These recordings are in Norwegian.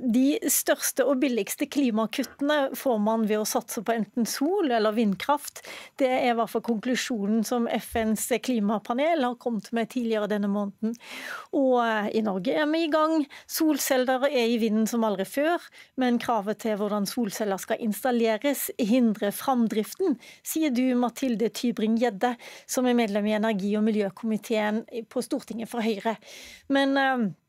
De største og billigste klimakuttene får man ved å satse på enten sol eller vindkraft. Det er i hvert fall konklusjonen som FNs klimapanel har kommet med tidligere denne måneden. Og i Norge er vi i gang. Solceller er i vinden som aldri før, men kravet til hvordan solceller skal installeres hindrer framdriften, sier du, Mathilde Tybring-Gjedde, som er medlem i energi- og miljøkomiteen på Stortinget for Høyre. Men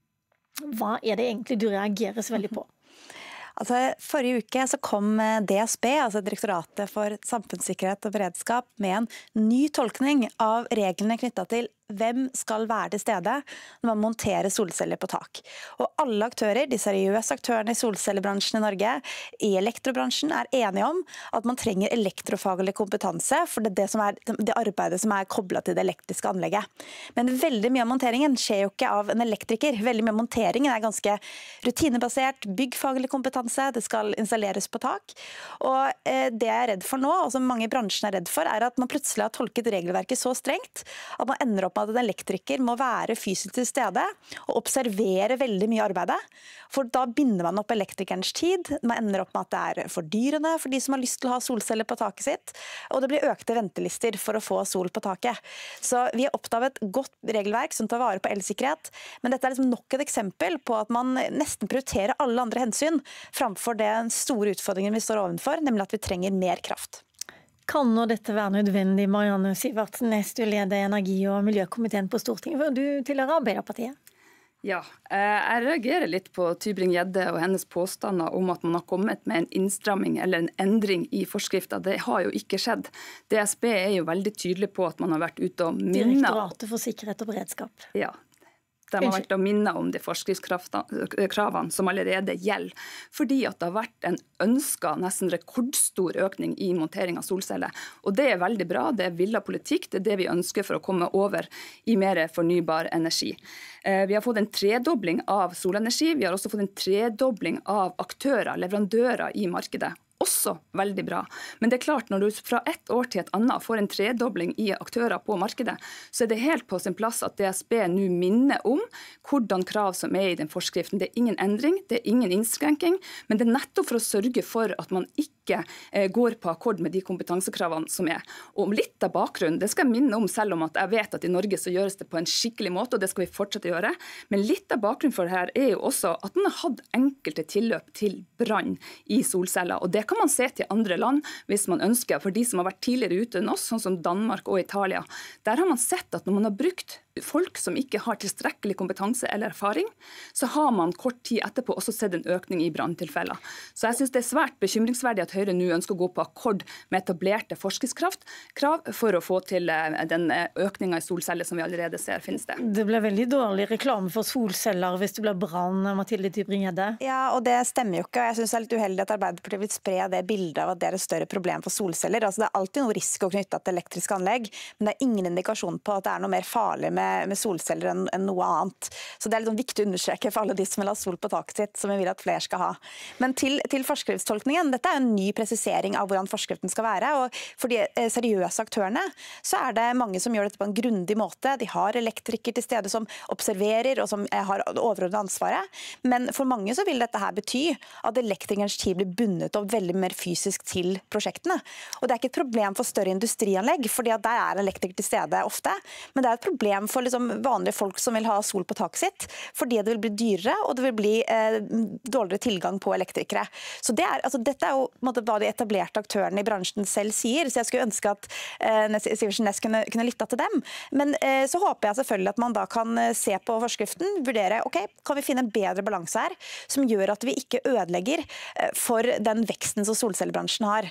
hva er det egentlig du reagerer så veldig på? Altså, forrige uke så kom DSB, altså Direktoratet for samfunnssikkerhet og beredskap, med en ny tolkning av reglene knyttet til hvem skal være til stede når man monterer solceller på tak. Og alle aktører, de seriøse aktørene i solcellebransjen i Norge, i elektrobransjen, er enige om at man trenger elektrofaglig kompetanse, for det er det arbeidet som er koblet til det elektriske anlegget. Men veldig mye av monteringen skjer jo ikke av en elektriker. Veldig mye av monteringen er ganske rutinebasert, byggfaglig kompetanse, det skal installeres på tak. Og det jeg er redd for nå, og som mange i bransjen er redd for, er at man plutselig har tolket regelverket så strengt at man ender opp med at en elektriker må være fysisk til stede og observere veldig mye arbeidet. For da binder man opp elektrikernes tid, man ender opp med at det er fordyrende for de som har lyst til å ha solceller på taket sitt, og det blir økte ventelister for å få sol på taket. Så vi er opptatt av et godt regelverk som tar vare på elsikkerhet, men dette er liksom nok et eksempel på at man nesten prioriterer alle andre hensyn framfor den store utfordringen vi står overfor, nemlig at vi trenger mer kraft. Kan nå dette være nødvendig, Marianne Sivertsen-Næss, du leder energi- og miljøkomiteen på Stortinget, for du tilhører Arbeiderpartiet? Ja, jeg reagerer litt på Tybring-Gjedde og hennes påstander om at man har kommet med en innstramming eller en endring i forskriften. Det har jo ikke skjedd. DSB er jo veldig tydelig på at man har vært ute og minnet. Direktoratet for sikkerhet og beredskap. Ja. De har vært å minne om de forskriftskravene som allerede gjelder. Fordi at det har vært en ønsket nesten rekordstor økning i montering av solceller. Og det er veldig bra, det er villet politikk, det er det vi ønsker for å komme over i mer fornybar energi. Vi har fått en tredobling av solenergi, vi har også fått en tredobling av aktører, leverandører i markedet. Også veldig bra. Men det er klart, når du fra ett år til et annet får en tredobling i aktører på markedet, så er det helt på sin plass at DSB nå minner om hvordan krav som er i den forskriften. Det er ingen endring, det er ingen innskrenking, men det er nettopp for å sørge for at man ikke går på akkord med de kompetansekravene som er. Og litt av bakgrunnen, det skal jeg minne om, selv om at jeg vet at i Norge så gjøres det på en skikkelig måte, og det skal vi fortsette å gjøre. Men litt av bakgrunnen for det her er jo også at man har hatt enkelte tilløp til brann i solceller, og det kan man se til andre land hvis man ønsker. For de som har vært tidligere ute enn oss, sånn som Danmark og Italia, der har man sett at når man har brukt folk som ikke har tilstrekkelig kompetanse eller erfaring, så har man kort tid etterpå også sett en økning i branntilfeller. Så jeg synes det er svært bekymringsverdig at Høyre nå ønsker å gå på akkord med etablerte forskriftskrav for å få til den økningen i solceller som vi allerede ser finnes det. Det ble veldig dårlig reklame for solceller hvis det ble brann, Mathilde Tybring-Gjedde. Ja, og det stemmer jo ikke. Jeg synes det er litt uheldig at Arbeiderpartiet vil spre det bildet av at det er et større problem for solceller. Altså, det er alltid noe risiko knyttet til elektriske anlegg, men det er ingen indikasjon på at det er noe mer farlig med solceller enn noe annet. Så det er litt viktig å understreke for alle de som vil ha sol på taket sitt, som vi vil at flere skal ha. Men til forskriftstolkningen, dette er en ny presisering av hvordan forskriften skal være, og for de seriøse aktørene så er det mange som gjør dette på en grundig måte. De har elektriker til stede som observerer og som har det overordnede ansvaret, men for mange så vil dette her bety at elektrikernes tid blir bundet opp veldig mer fysisk til prosjektene. Og det er ikke et problem for større industrianlegg, fordi at der er elektriker til stede ofte, men det er et problem for vanlige folk som vil ha sol på taket sitt, fordi det vil bli dyrere, og det vil bli dårligere tilgang på elektrikere. Så dette er jo hva de etablerte aktørene i bransjen selv sier, så jeg skulle ønske at Sivertsen-Næss kunne lytte til dem. Men så håper jeg selvfølgelig at man da kan se på forskriften, vurdere, kan vi finne en bedre balanse her, som gjør at vi ikke ødelegger for den veksten som solcellebransjen har.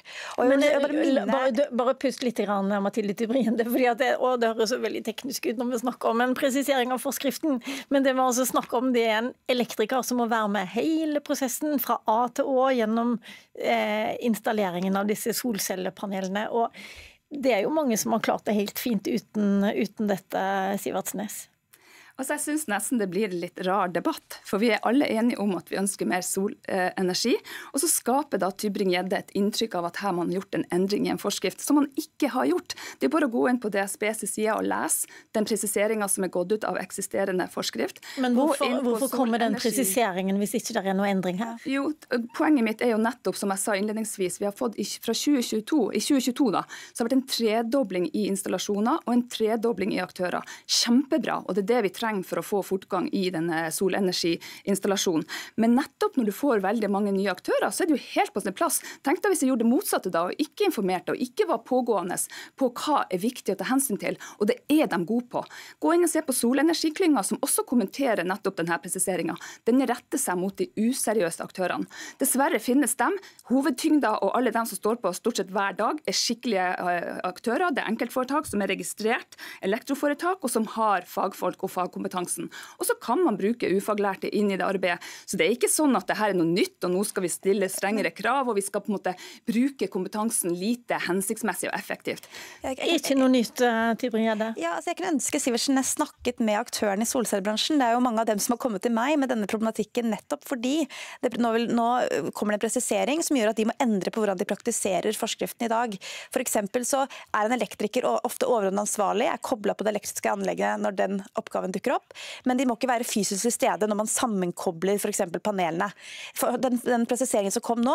Bare pust litt grann, Mathilde Tybring-Gjedde, fordi det høres så veldig teknisk ut når vi snakker om en presisering av forskriften, men det vi altså snakker om, det er en elektriker som må være med hele prosessen fra A til Å gjennom installeringen av disse solcellepanelene, og det er jo mange som har klart det helt fint uten dette, Sivertsen-Næss. Altså, jeg synes nesten det blir en litt rar debatt, for vi alle enige om at vi ønsker mer solenergi, og så skaper da Tybring-Gjedde et inntrykk av at her man har gjort en endring i en forskrift, som man ikke har gjort. Det er bare å gå inn på DSBs side og lese den presiseringen som er gått ut av eksisterende forskrift. Men hvorfor kommer den presiseringen hvis ikke det er noe endring her? Jo, poenget mitt er jo nettopp, som jeg sa innledningsvis, vi har fått fra 2022 da, så har det vært en tredobling i installasjoner og en tredobling i aktører. Kjempebra, og det er det vi trenger for å få fortgang i denne solenergiinstallasjonen. Men nettopp når du får veldig mange nye aktører, så er det jo helt på sin plass. Tenk deg hvis jeg gjorde det motsatte da, og ikke informerte, og ikke var pågående på hva er viktig å ta hensyn til, og det er de gode på. Gå inn og se på solenergiklynga, som også kommenterer nettopp denne presiseringen. Den retter seg mot de useriøse aktørene. Dessverre finnes dem. Hovedtyngda og alle dem som står på stort sett hver dag, er skikkelige aktører. Det er enkeltforetak som er registrert, elektroforetak, og som har fagfolk og fagkompetansen. Og så kan man bruke ufaglærte inn i det arbeidet. Så det er ikke sånn at det her er noe nytt, og nå skal vi stille strengere krav, og vi skal på en måte bruke kompetansen lite hensiktsmessig og effektivt. Ikke noe nytt, Tybring-Gjedde? Ja, altså jeg kunne ønske Sivertsen snakket med aktørene i solcellebransjen. Det er jo mange av dem som har kommet til meg med denne problematikken nettopp fordi nå kommer det en presisering som gjør at de må endre på hvordan de praktiserer forskriften i dag. For eksempel så er en elektriker ofte overordnet ansvarlig, er koblet på det elektriske anlegget når den oppgaven dukker opp, men de må ikke være fysisk til stede når man sammenkobler for eksempel panelene. For den presiseringen som kom nå,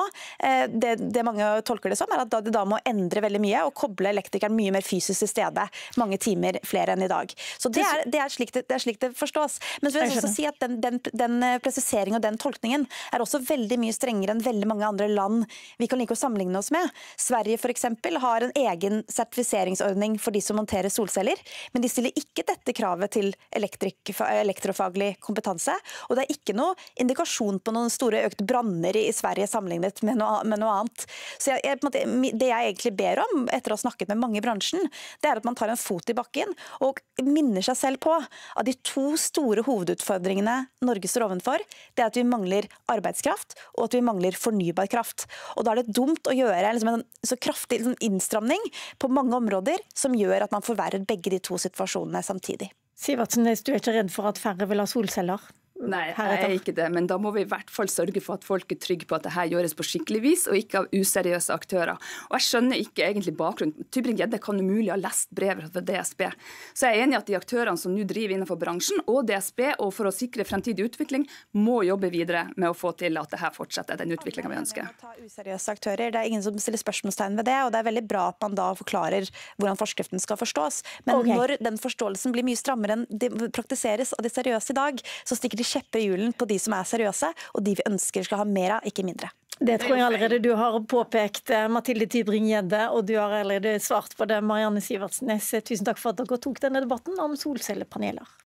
det mange tolker det som, er at de da må endre veldig mye og koble elektrikeren mye mer fysisk til stede, mange timer flere enn i dag. Så det er slik det forstås. Men så vil jeg også si at den presiseringen og den tolkningen er også veldig mye strengere enn veldig mange andre land vi kan like å sammenligne oss med. Sverige for eksempel har en egen sertifiseringsordning for de som monterer solceller, men de stiller ikke dette kravet til elektrofaglig kompetanse, og det er ikke noe indikasjon på noen store økte branner i Sverige sammenlignet med noe annet. Så det jeg egentlig ber om, etter å ha snakket med mange i bransjen, det er at man tar en fot i bakken og minner seg selv på at de to store hovedutfordringene Norge står ovenfor, det er at vi mangler arbeidskraft, og at vi mangler fornybar kraft. Og da er det dumt å gjøre en så kraftig innstramning på mange områder som gjør at man forverrer begge de to situasjonene samtidig. Sivertsen, du er ikke redd for at færre vil ha solceller? Nei, jeg er ikke det, men da må vi i hvert fall sørge for at folk er trygge på at det her gjøres på skikkelig vis, og ikke av useriøse aktører. Og jeg skjønner ikke egentlig bakgrunnen. Tybring-Gjedde kan umulig ha lest brevet fra DSB. Så jeg er enig i at de aktørene som nå driver innenfor bransjen, og DSB, og for å sikre fremtidig utvikling, må jobbe videre med å få til at det her fortsetter den utviklingen vi ønsker. Ta useriøse aktører, det er ingen som stiller spørsmålstegn ved det, og det er veldig bra at man da forklarer hvordan forskriften skal forstås. Men når den forståelsen blir mye strammere enn det praktiseres av de seriøse i dag, så stikker de kjepper i hjulen på de som er seriøse, og de vi ønsker skal ha mer av, ikke mindre. Det tror jeg allerede du har påpekt, Mathilde Tybring-Gjedde, og du har allerede svart på det, Marianne Sivertsen. Tusen takk for at dere tok denne debatten om solcellepaneler.